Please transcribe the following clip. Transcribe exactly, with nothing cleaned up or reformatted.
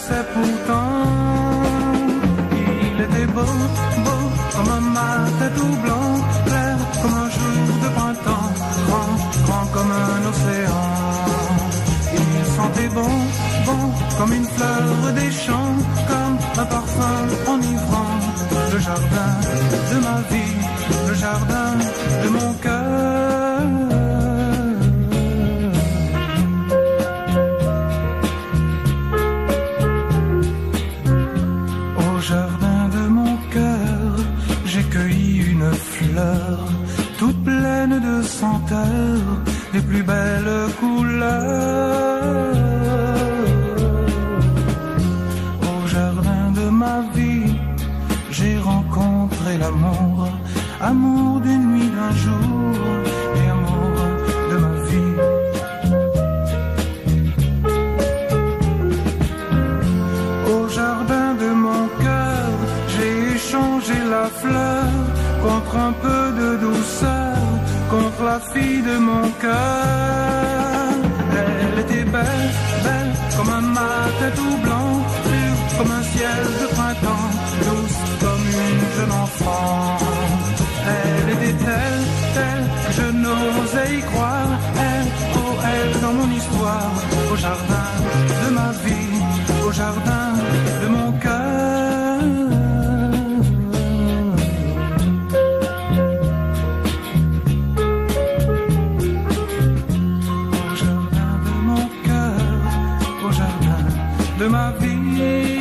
connaissais pourtant. Il était beau, beau, comme un matin tout blanc, clair comme un jour de printemps, grand, grand comme un océan. Il sentait bon, bon, comme une fleur des champs, comme un parfum enivrant. Le jardin de ma vie, le jardin de mon cœur. Au jardin de mon cœur, j'ai cueilli une fleur, toute pleine de senteurs, des plus belles couleurs. Au jardin de ma vie, j'ai rencontré l'amour, amour d'une nuit, d'un jour, et amour de ma vie. Au jardin de mon cœur, j'ai échangé la fleur contre un peu de douceur, contre la fille de mon cœur. Elle était belle, belle comme un matin tout blanc, pure comme un ciel de printemps, douce comme une jeune enfant. Elle était telle, telle que je n'osais y croire. Elle, oh elle dans mon histoire, au jardin de ma vie, au jardin de mon cœur. Au jardin de mon cœur, au jardin de ma vie.